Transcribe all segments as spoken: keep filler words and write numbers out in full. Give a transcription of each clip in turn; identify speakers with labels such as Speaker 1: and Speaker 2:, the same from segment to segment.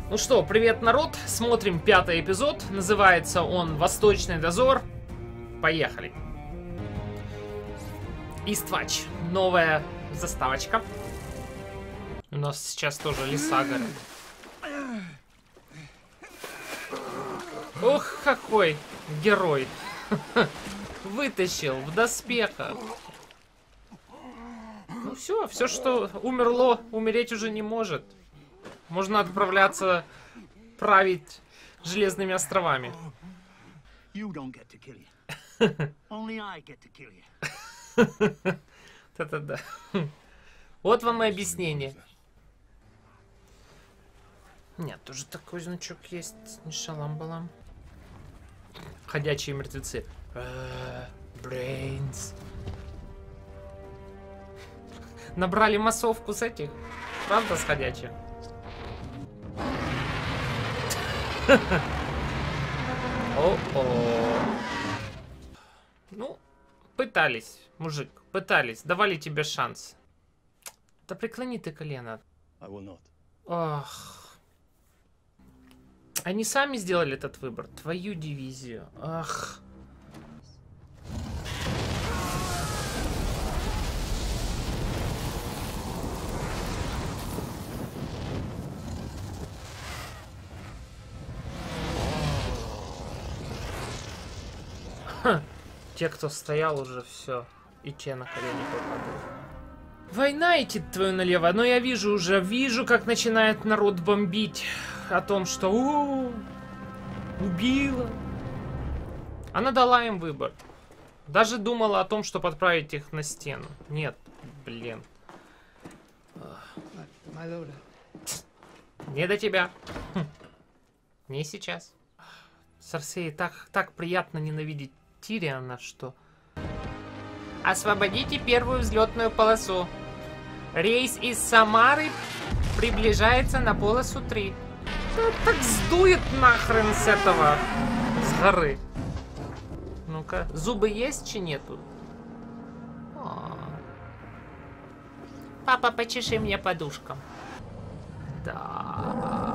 Speaker 1: Ну что, привет, народ. Смотрим пятый эпизод. Называется он «Восточный дозор». Поехали. Иствач. Новая заставочка. У нас сейчас тоже леса горят. Ох, какой герой. Вытащил в доспехах. Ну все, все, что умерло, умереть уже не может. Можно отправляться править Железными островами. Да-да-да. Вот вам и объяснение. Нет, тоже такой значок есть. Не шалам-балам. Ходячие мертвецы. Брейнс. Набрали массовку с этих. Правда, с ходячих? О-о. Ну, пытались, мужик, пытались. Давали тебе шанс. Да преклони ты колено. Ах. Они сами сделали этот выбор. Твою дивизию. Ах. Ха. Те, кто стоял, уже все. И те на колени попадают. Война идет твою налево. Но я вижу уже, вижу, как начинает народ бомбить. О том, что у-у-у, убила. Она дала им выбор. Даже думала о том, чтобы отправить их на стену. Нет, блин. Не до тебя. Хм. Не сейчас. Серсеи, так, так приятно ненавидеть Тириана, что... Освободите первую взлетную полосу. Рейс из Самары приближается на полосу три. Да, так сдует нахрен с этого, с горы. Ну-ка, зубы есть, чи нету? О. Папа, почеши мне подушком. Да.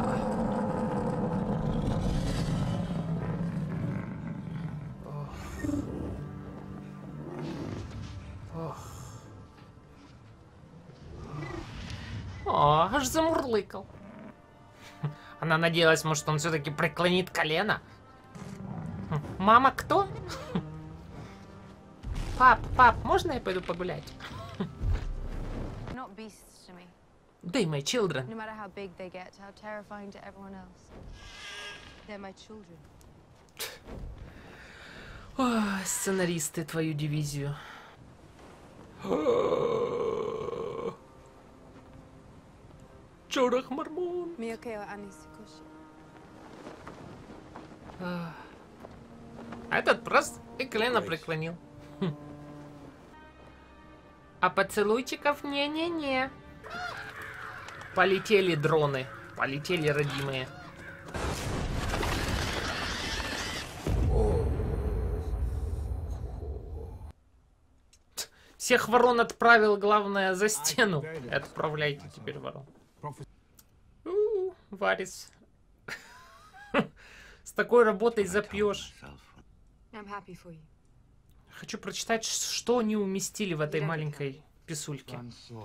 Speaker 1: О, аж замурлыкал. Она надеялась, может, он все-таки преклонит колено. Мама, кто? Пап, пап, можно я пойду погулять? They my children. No matter how big they get, how terrifying to everyone else. They're my children. О, сценаристы, твою дивизию. Чорах Мормон. А этот просто и колено преклонил. Хм. А поцелуйчиков не-не-не. Полетели дроны. Полетели родимые. Всех ворон отправил, главное, за стену. Отправляйте теперь ворон. У-у-у, Варис. С такой работой запьешь. Хочу прочитать, что они уместили в этой маленькой писульке.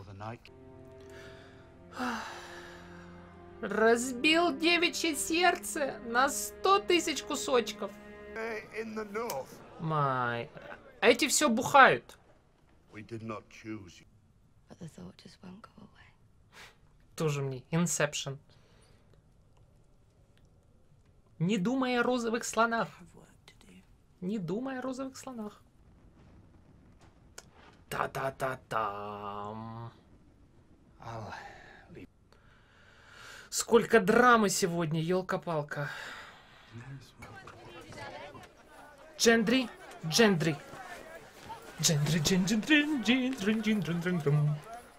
Speaker 1: Разбил девичье сердце на сто тысяч кусочков. Май. А эти все бухают. Тоже мне. Инсепшн. Не думай о розовых слонах. Не думай о розовых слонах. Та-та-та-там. Сколько драмы сегодня, елка-палка. Джендри, Джендри. Джендри, Джендри, Джендри, Джендри, Джендри, Джендри.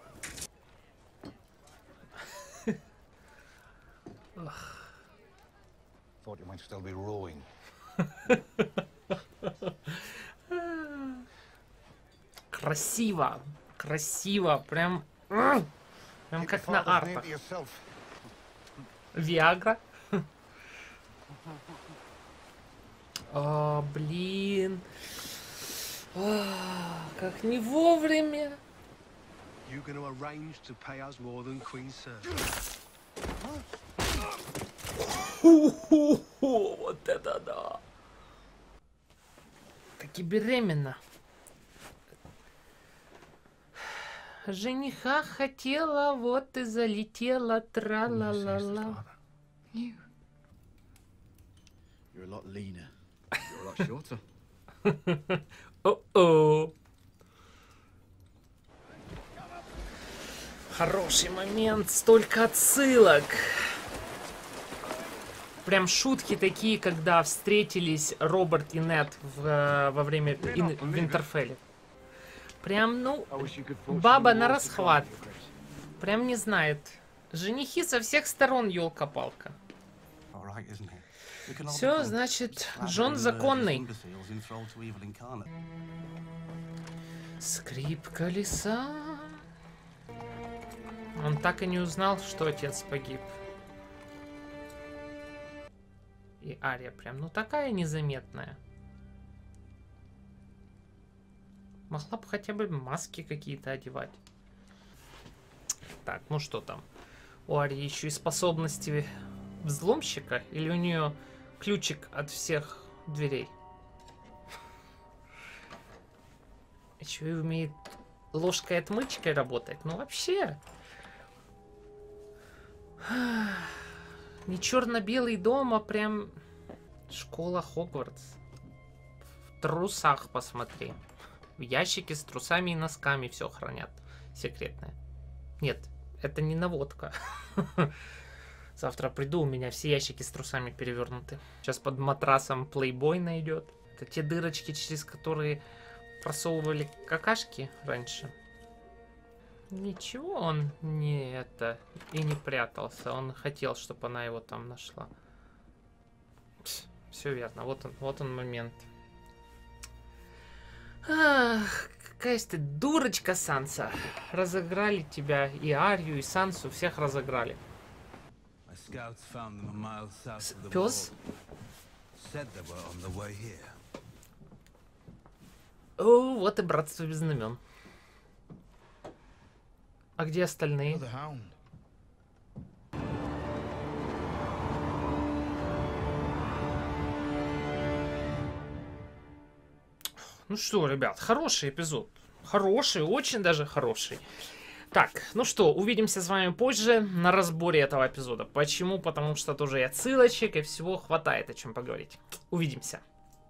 Speaker 2: Thought you might still be rowing.
Speaker 1: Красиво, красиво, прям, прям как на артах. Виагра. О, блин. О, как не вовремя.
Speaker 3: You gonna arrange to pay us more than Queen's service?
Speaker 1: Ху-ху-ху, вот это да. Таки беременна. Жениха хотела, вот и залетела, тра-ла-ла-ла.
Speaker 4: You. You're a lot leaner. You're a lot shorter.
Speaker 1: О-о. Хороший момент, столько отсылок. Прям шутки такие, когда встретились Роберт и Нед в, во время Ин- в Винтерфелле. Прям, ну, баба на расхват. Прям не знает. Женихи со всех сторон, ёлка-палка. Все, значит, Джон законный. Скрип колеса. Он так и не узнал, что отец погиб. И Ария прям, ну такая незаметная. Могла бы хотя бы маски какие-то одевать. Так, ну что там? У Арии еще и способности взломщика? Или у нее ключик от всех дверей? Еще и умеет ложкой-отмычкой работать. Ну вообще... Не черно-белый дом, а прям школа Хогвартс. В трусах посмотри. В ящике с трусами и носками все хранят. Секретное. Нет, это не наводка. Завтра приду, у меня все ящики с трусами перевернуты. Сейчас под матрасом Playboy найдет. Это те дырочки, через которые просовывали какашки раньше. Ничего он не это и не прятался. Он хотел, чтобы она его там нашла. Все верно. Вот он, вот он момент. Ах, какая же ты дурочка, Санса. Разыграли тебя и Арию, и Сансу. Всех разыграли. Пес? О, вот и братство без знамен. А где остальные? Ну что, ребят, хороший эпизод. Хороший, очень даже хороший. Так, ну что, увидимся с вами позже на разборе этого эпизода. Почему? Потому что тоже и отсылочек, и всего хватает о чем поговорить. Увидимся.